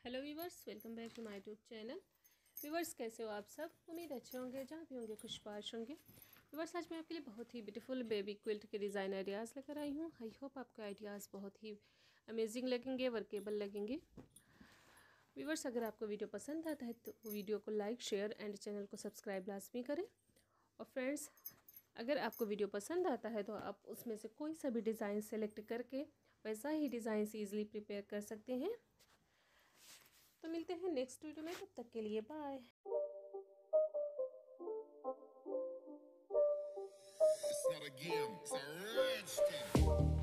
Hello viewers, welcome back to my YouTube channel. Viewers, कैसे हो आप सब? उम्मीद अच्छे होंगे, जहाँ भी होंगे खुशबाश होंगे। व्यूवर्स, आज मैं आपके लिए बहुत ही ब्यूटीफुल बेबी क्विल्ट के डिज़ाइन आइडियाज़ लेकर आई हूँ। आई होप आपको आइडियाज़ बहुत ही अमेजिंग लगेंगे, वर्केबल लगेंगे। व्यूवर्स, अगर आपको वीडियो पसंद आता है तो वीडियो को लाइक, शेयर एंड चैनल को सब्सक्राइब लाजमी करें। और फ्रेंड्स, अगर आपको वीडियो पसंद आता है तो आप उसमें से कोई सा भी डिज़ाइन सेलेक्ट करके वैसा ही डिज़ाइन ईज़िली प्रिपेयर कर सकते हैं। तो मिलते हैं नेक्स्ट वीडियो में, तब तक के लिए bye. It's not a game, it's a rich thing.